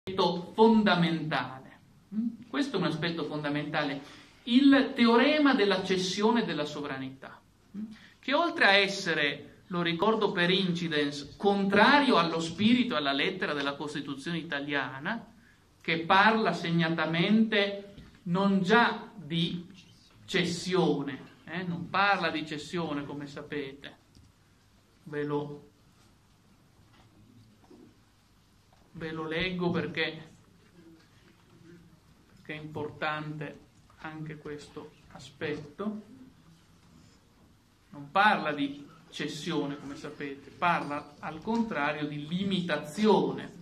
fondamentale. Questo è un aspetto fondamentale, il teorema della cessione della sovranità, che oltre a essere, lo ricordo per incidence, contrario allo spirito e alla lettera della Costituzione italiana, che parla segnatamente non già di cessione, non parla di cessione, come sapete, ve lo leggo perché è importante anche questo aspetto. Non parla di cessione, come sapete, parla al contrario di limitazione,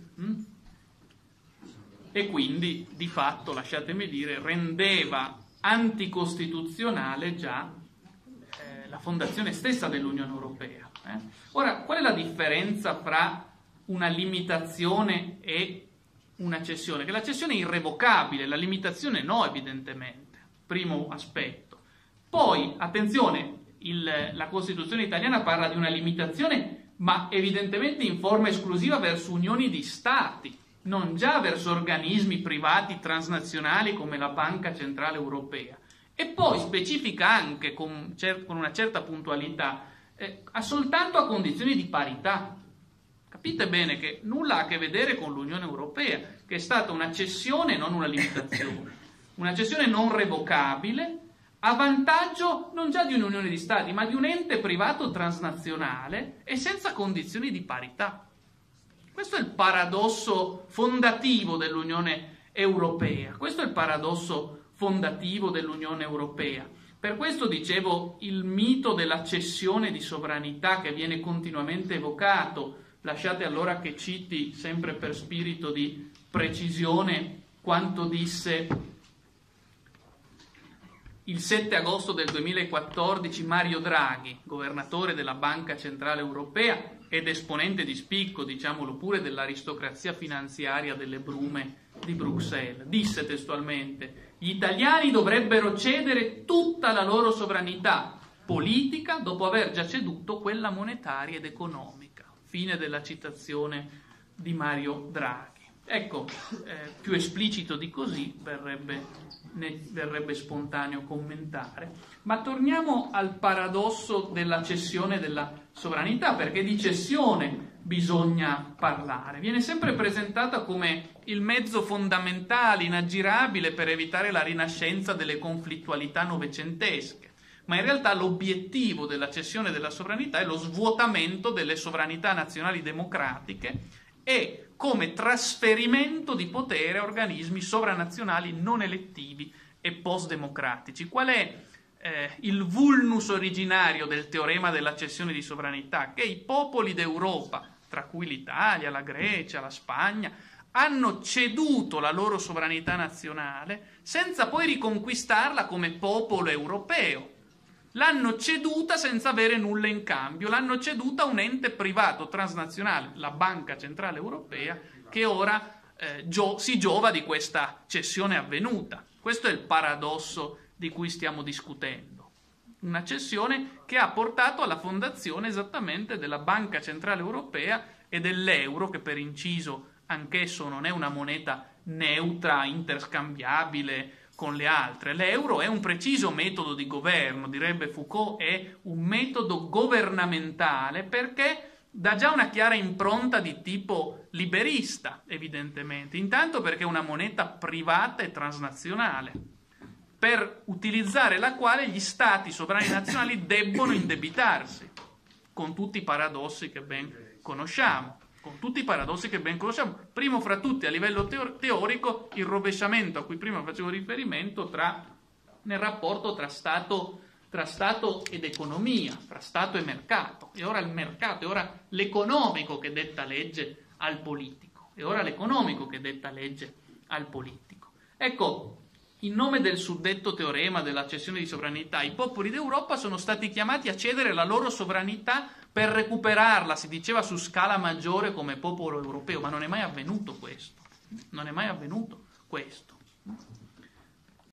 e quindi di fatto, lasciatemi dire, rendeva anticostituzionale già la fondazione stessa dell'Unione Europea. Ora, qual è la differenza fra una limitazione e una cessione? Che la cessione è irrevocabile, la limitazione no, evidentemente. Primo aspetto. Poi, attenzione, la Costituzione italiana parla di una limitazione, ma evidentemente in forma esclusiva verso unioni di Stati, non già verso organismi privati transnazionali come la Banca Centrale Europea. E poi specifica anche con una certa puntualità, soltanto a condizioni di parità. Capite bene che nulla ha a che vedere con l'Unione Europea, che è stata una cessione, non una limitazione. Una cessione non revocabile, a vantaggio non già di un'unione di Stati, ma di un ente privato transnazionale e senza condizioni di parità. Questo è il paradosso fondativo dell'Unione Europea. Questo è il paradosso fondativo dell'Unione Europea. Per questo dicevo, il mito della cessione di sovranità che viene continuamente evocato. Lasciate allora che citi, sempre per spirito di precisione, quanto disse il 7 agosto del 2014 Mario Draghi, governatore della Banca Centrale Europea ed esponente di spicco, diciamolo pure, dell'aristocrazia finanziaria delle brume di Bruxelles. Disse testualmente: gli italiani dovrebbero cedere tutta la loro sovranità politica dopo aver già ceduto quella monetaria ed economica. Fine della citazione di Mario Draghi. Ecco, più esplicito di così verrebbe spontaneo commentare. Ma torniamo al paradosso della cessione della sovranità, perché di cessione bisogna parlare. Viene sempre presentata come il mezzo fondamentale, inaggirabile per evitare la rinascenza delle conflittualità novecentesche. Ma in realtà l'obiettivo della cessione della sovranità è lo svuotamento delle sovranità nazionali democratiche e come trasferimento di potere a organismi sovranazionali non elettivi e post-democratici. Qual è il vulnus originario del teorema della cessione di sovranità? Che i popoli d'Europa, tra cui l'Italia, la Grecia, la Spagna, hanno ceduto la loro sovranità nazionale senza poi riconquistarla come popolo europeo. L'hanno ceduta senza avere nulla in cambio, l'hanno ceduta a un ente privato transnazionale, la Banca Centrale Europea, che ora si giova di questa cessione avvenuta. Questo è il paradosso di cui stiamo discutendo. Una cessione che ha portato alla fondazione esattamente della Banca Centrale Europea e dell'euro, che per inciso anch'esso non è una moneta neutra, interscambiabile con le altre. L'euro è un preciso metodo di governo, direbbe Foucault, è un metodo governamentale perché dà già una chiara impronta di tipo liberista, evidentemente. Intanto perché è una moneta privata e transnazionale, per utilizzare la quale gli stati sovrani nazionali debbono indebitarsi, con tutti i paradossi che ben conosciamo. Primo fra tutti, a livello teorico, il rovesciamento a cui prima facevo riferimento nel rapporto tra Stato ed economia, fra Stato e mercato. E ora il mercato, è ora l'economico che detta legge al politico. Ecco, in nome del suddetto teorema della cessione di sovranità, i popoli d'Europa sono stati chiamati a cedere la loro sovranità per recuperarla, si diceva, su scala maggiore come popolo europeo, ma non è mai avvenuto questo.